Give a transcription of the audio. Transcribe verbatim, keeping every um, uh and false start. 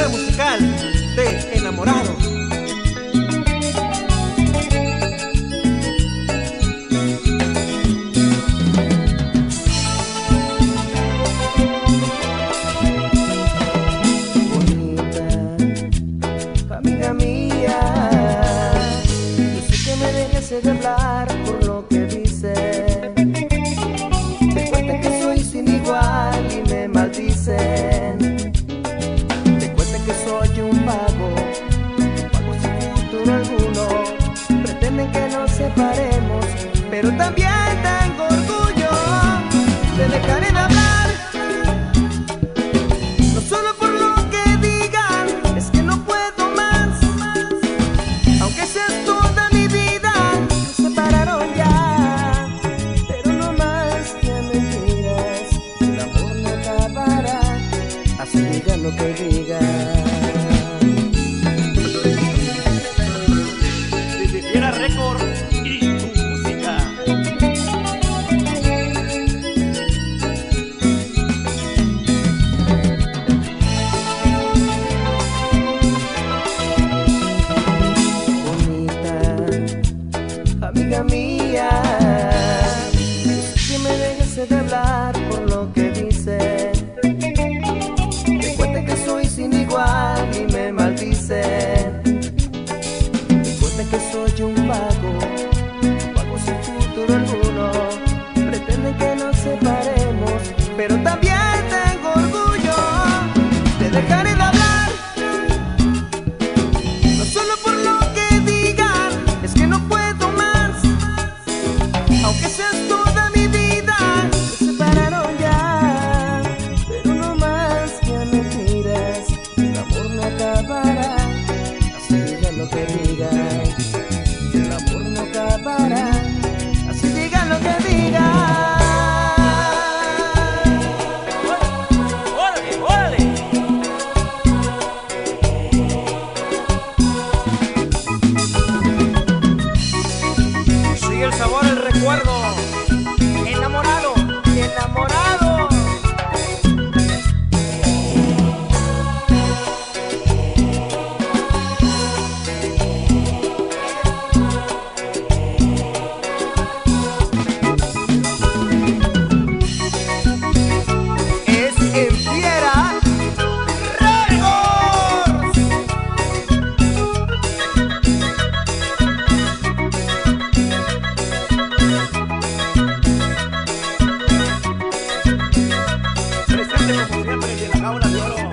musical de Enamorado. Amiga mía, yo sé que me dejes de hablar por lo que dices. Te cuentan que soy sin igual y me maldicen. Te cuentan que soy un vago, un vago sin futuro alguno. Pretenden que nos separemos, pero también tengo orgullo. Te dejaré de hablar, no solo por lo que digan, es que no puedo. Digan lo que digan. Desde Fiera Record y tu música. Bonita, amiga mía, que me dejes de hablar por lo que dices. Sin igual y me maldicen. Recuerda que soy un vago, un vago sin futuro alguno. Pretenden que nos separemos, pero también tengo orgullo. Te dejaré de hablar, no solo por lo que digan, es que no puedo más. Aunque seas toda mi vida, se separaron ya, pero no más que mentiras. El amor no acabará, así digan lo que digan. El amor no acabará, así digan lo que digan. ¡Órale, órale! Sigue el sabor, el recuerdo. Enamorado y enamorado. Presente como siempre, de la jaula de oro.